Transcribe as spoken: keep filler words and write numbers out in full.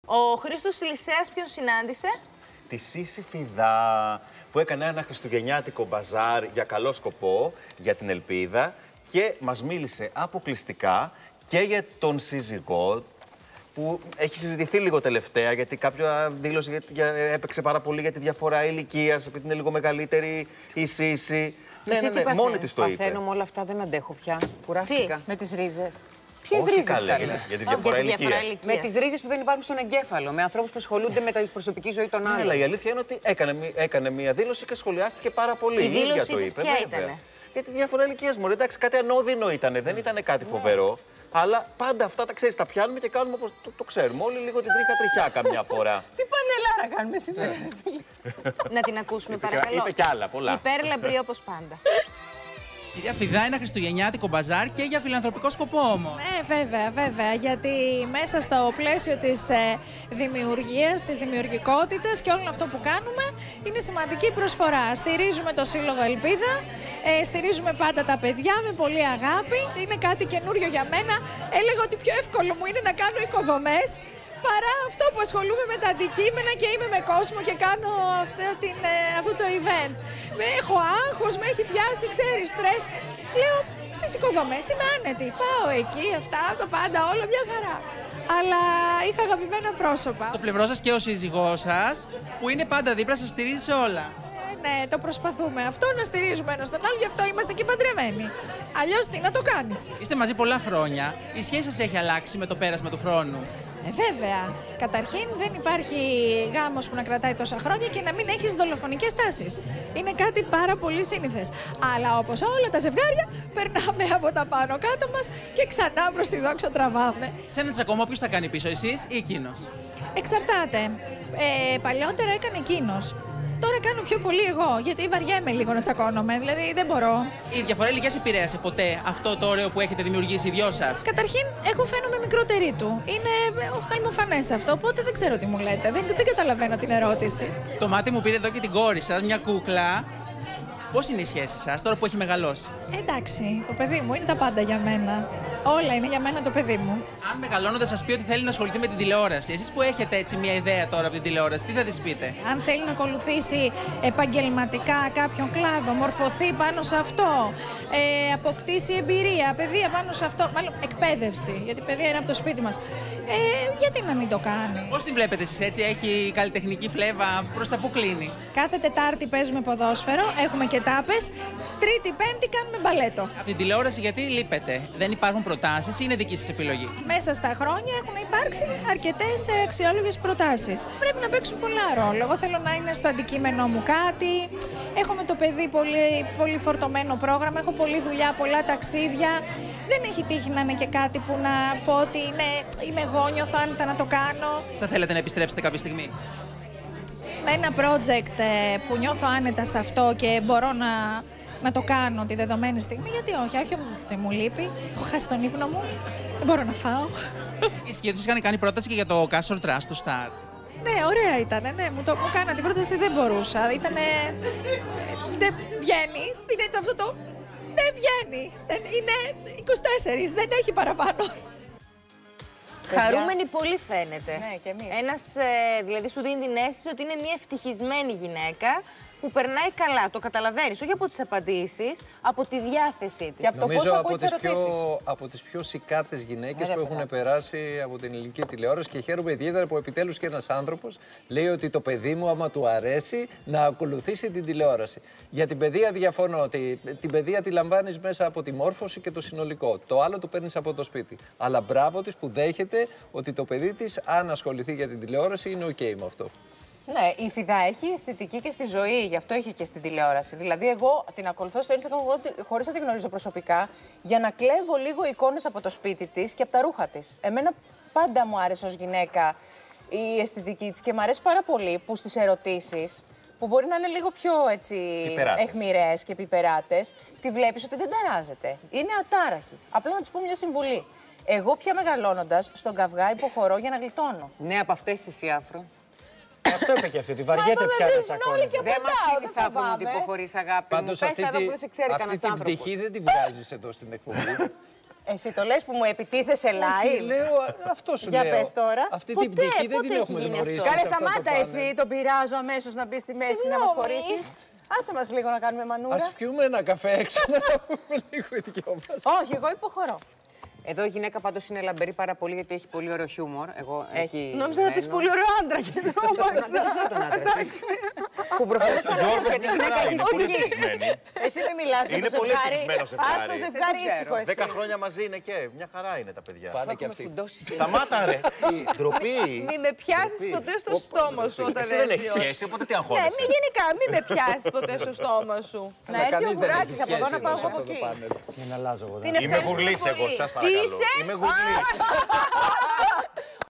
Ο Χρήστος Λυσσέας ποιον συνάντησε? Τη Σύση Φιδά, που έκανε ένα χριστουγεννιάτικο μπαζάρ για καλό σκοπό, για την ελπίδα, και μας μίλησε αποκλειστικά και για τον σύζυγό, που έχει συζητηθεί λίγο τελευταία, γιατί κάποια δήλωση για, για, έπαιξε πάρα πολύ για τη διαφορά ηλικίας, επειδή είναι λίγο μεγαλύτερη η Σύση. Ναι, ναι, ναι, μόνη της το είπε. Παθαίνω με όλα αυτά, δεν αντέχω πια. Κουράστηκα. Τι? Με τις ρίζες. Ποιες Όχι ρίζες καλέ, καλές? για τη διαφορά ηλικίας. Με τις ρίζες που δεν υπάρχουν στον εγκέφαλο, με ανθρώπους που ασχολούνται με την προσωπική ζωή των άλλων. Ναι, αλλά η αλήθεια είναι ότι έκανε, έκανε μία δήλωση και σχολιάστηκε πάρα πολύ. Η δήλωσή ίδια το της είπε, ποια βέβαια. ήτανε? Για τη διαφορά ηλικίας μου. Εντάξει, κάτι ανώδυνο ήταν, δεν ήταν κάτι φοβερό. Αλλά πάντα αυτά τα ξέρεις, τα πιάνουμε και κάνουμε όπως το, το ξέρουμε. Όλοι λίγο την τρίχα τριχιά καμιά φορά. Τι πανελάρα κάνουμε σήμερα, φίλε. Να την ακούσουμε, παρακαλώ. Είπε κι άλλα, πολλά. Υπέρλαμπρη όπως πάντα. Κυρία Φιδά, ένα χριστουγεννιάτικο μπαζάρ και για φιλανθρωπικό σκοπό όμως. Ναι, βέβαια, βέβαια. Γιατί μέσα στο πλαίσιο της ε, δημιουργίας, της δημιουργικότητας και όλο αυτό που κάνουμε είναι σημαντική προσφορά. Στηρίζουμε το Σύλλογο Ελπίδα, ε, στηρίζουμε πάντα τα παιδιά με πολύ αγάπη. Είναι κάτι καινούριο για μένα. Έλεγα ότι πιο εύκολο μου είναι να κάνω οικοδομές παρά αυτό που ασχολούμαι με τα αντικείμενα και είμαι με κόσμο και κάνω αυτό, την, ε, αυτό το event. Με έχω άγχος, με έχει πιάσει, ξέρεις, στρες. Λέω, στις οικοδομές είμαι άνετη. Πάω εκεί, αυτά, το πάντα, όλα μια χαρά. Αλλά είχα αγαπημένα πρόσωπα. Στο πλευρό σας και ο σύζυγός σας, που είναι πάντα δίπλα, σας στηρίζει σε όλα. Ε, ναι, το προσπαθούμε. Αυτό να στηρίζουμε ένας τον άλλο, γι' αυτό είμαστε και παντρεμένοι. Αλλιώς τι να το κάνεις. Είστε μαζί πολλά χρόνια. Η σχέση σας έχει αλλάξει με το πέρασμα του χρόνου? Ε, βέβαια. Καταρχήν δεν υπάρχει γάμος που να κρατάει τόσα χρόνια και να μην έχεις δολοφονικές τάσεις. Είναι κάτι πάρα πολύ σύνηθες. Αλλά όπως όλα τα ζευγάρια, περνάμε από τα πάνω κάτω μας και ξανά προς τη δόξα τραβάμε. Σε ένα τσακωμό ποιος θα κάνει πίσω, εσείς ή εκείνος? Εξαρτάται. Ε, παλιότερα έκανε εκείνος. Τώρα κάνω πιο πολύ εγώ, γιατί βαριέμαι λίγο να τσακώνομαι, δηλαδή δεν μπορώ. Η διαφορά ηλικίας επηρέασε ποτέ αυτό το ωραίο που έχετε δημιουργήσει οι δυο σας? Καταρχήν, εγώ φαίνομαι μικρότερη του. Είναι οφθαλμοφανές αυτό, οπότε δεν ξέρω τι μου λέτε. Δεν, δεν καταλαβαίνω την ερώτηση. Το μάτι μου πήρε εδώ και την κόρη σας, μια κούκλα. Πώς είναι η σχέση σας τώρα που έχει μεγαλώσει? Εντάξει, το παιδί μου είναι τα πάντα για μένα. Όλα είναι για μένα το παιδί μου. Αν μεγαλώνοντας σας πει ότι θέλει να ασχοληθεί με την τηλεόραση, εσείς που έχετε έτσι μια ιδέα τώρα από την τηλεόραση, τι θα της πείτε? Αν θέλει να ακολουθήσει επαγγελματικά κάποιον κλάδο, μορφωθεί πάνω σε αυτό, ε, αποκτήσει εμπειρία, παιδεία πάνω σε αυτό, μάλλον εκπαίδευση, γιατί η παιδεία είναι από το σπίτι μας. Ε, γιατί να μην το κάνει? Πώς την βλέπετε εσείς έτσι, έχει καλλιτεχνική φλέβα, προς τα που κλείνει? Κάθε Τετάρτη παίζουμε ποδόσφαιρο, έχουμε και τάπες. Τρίτη, Πέμπτη κάνουμε μπαλέτο. Από την τηλεόραση γιατί λείπετε? Δεν υπάρχουν προτάσεις ή είναι δική σας επιλογή? Μέσα στα χρόνια έχουν υπάρξει αρκετές αξιόλογες προτάσεις. Πρέπει να παίξουν πολλά ρόλο. Εγώ θέλω να είναι στο αντικείμενό μου κάτι. Έχω με το παιδί πολύ, πολύ φορτωμένο πρόγραμμα. Έχω πολλή δουλειά, πολλά ταξίδια. Δεν έχει τύχει να είναι και κάτι που να πω ότι είναι, είμαι εγώ, νιώθω άνετα να το κάνω. Θα θέλετε να επιστρέψετε κάποια στιγμή? Με ένα project που νιώθω άνετα σε αυτό και μπορώ να, να το κάνω τη δεδομένη στιγμή, γιατί όχι, όχι ότι μου λείπει. Έχω χάσει τον ύπνο μου, δεν μπορώ να φάω. Ισχύει ότι είχαν κάνει πρόταση και για το Castle Trust του Star? Ναι, ωραία ήταν, ναι, μου, το, μου κάνα την πρόταση, δεν μπορούσα. Ήτανε, δεν βγαίνει, είναι αυτό το, δεν βγαίνει, δεν, είναι είκοσι τέσσερα, δεν έχει παραπάνω. Χαρούμενη πολύ φαίνεται. Ναι, και εμείς. Ένας, ε, δηλαδή σου δίνει την αίσθηση ότι είναι μια ευτυχισμένη γυναίκα που περνάει καλά. Το καταλαβαίνεις, όχι από τις απαντήσεις, από τη διάθεσή της. Και από το Νομίζω πώς από ακούει τις τις, πιο, ερωτήσεις. από τις πιο σικάτες γυναίκες Ναι, που ρε, έχουν παιδάκι. περάσει από την ελληνική τηλεόραση και χαίρομαι ιδιαίτερα που επιτέλους και ένας άνθρωπος λέει ότι το παιδί μου, άμα του αρέσει, να ακολουθήσει την τηλεόραση. Για την παιδεία διαφωνώ ότι την παιδεία τη λαμβάνεις μέσα από τη μόρφωση και το συνολικό. Το άλλο το παίρνεις από το σπίτι. Αλλά μπράβο της που δέχεται ότι το παιδί της, αν ασχοληθεί για την τηλεόραση, είναι οκ με αυτό. Ναι, η Φιδά έχει αισθητική και στη ζωή, γι' αυτό έχει και στην τηλεόραση. Δηλαδή, εγώ την ακολουθώ στο Instagram χωρίς να την γνωρίζω προσωπικά, για να κλέβω λίγο εικόνες από το σπίτι της και από τα ρούχα της. Εμένα πάντα μου άρεσε ως γυναίκα η αισθητική της και μου αρέσει πάρα πολύ που στις ερωτήσεις, που μπορεί να είναι λίγο πιο έτσι αιχμηρές και πιπεράτες, τη βλέπεις ότι δεν ταράζεται. Είναι ατάραχη. Απλά να της πω μια συμβουλή. Εγώ πια μεγαλώνοντας, στον καυγά υποχωρώ για να γλιτώνω. Ναι, από αυτές εσύ, Άφρο. Αυτό είπε και αυτή, ότι βαριέται πια να τσακώνεται. Δεν μας πήρες, Άφρο, ότι υποχωρείς, αγάπη μου. Πάντως Πες αυτή, τα εδώ τη, που δεν σε ξέρει αυτή κανένας την άνθρωπος. πτυχή δεν τη βγάζεις εδώ στην εκπομπή. Εσύ το λες που μου επιτίθεσαι Όχι, live. λέω, αυτό σου Για λέω. πες τώρα. Αυτή Ποτέ, την πτυχή δεν πότε την έχει έχουμε γίνει γνωρίσει. αυτό. Κάνε σε αυτό το σταμάτα πάνελ. εσύ, τον πειράζω αμέσως να μπει στη μέση να μας Συγγνώμη. χωρίσεις. Άσε μας λίγο να κάνουμε μανούρα. Ας πιούμε ένα καφέ έξω να πούμε λίγο οι δυο μας. Όχι, εγώ υποχωρώ. Εδώ η γυναίκα πάντως είναι λαμπερή πάρα πολύ γιατί έχει πολύ ωραίο χιούμορ. Εγώ εκεί Νόμιζα να πεις μένω. πολύ ωραίο άντρα και τρόμαξα. Δεν ξέρω τον άντρα της. Που προφανώς Ο Γιώργος για τη μια γυναίκα χαρά έχει είναι, πολύ σκύλει. ευτυχισμένη. Εσύ μην μιλάς για Είναι το πολύ ζευγάρι. ευτυχισμένο ζευγάρι. Ας το ζευγάρι Δεν το ήσυχο ξέρω. εσύ. Δέκα χρόνια μαζί είναι και μια χαρά είναι τα παιδιά. Πάνε και Έχουμε αυτοί. φουντώσει. Σταμάτα ρε, η ντροπή. Μην με πιάσεις Ντροπή. ποτέ στο Όπα, στόμα ντροπή. σου όταν Εσύ δεν έχεις έρθει ο- σχέση, οπότε τι Ναι, αγχώνεσαι. μη γενικά, μην με πιάσεις ποτέ στο στόμα σου. Να έρθει ο Κανείς δεν έχει Βουράκης από εδώ σχέση να πάω εδώ σε από αυτό το εκεί. πάνελ. Μην αλλάζω εγώ. Την Είμαι ευχαριστούμε γουρλής εγώ, πολύ. σας Τι παρακαλώ. είσαι? Είμαι γουρλής.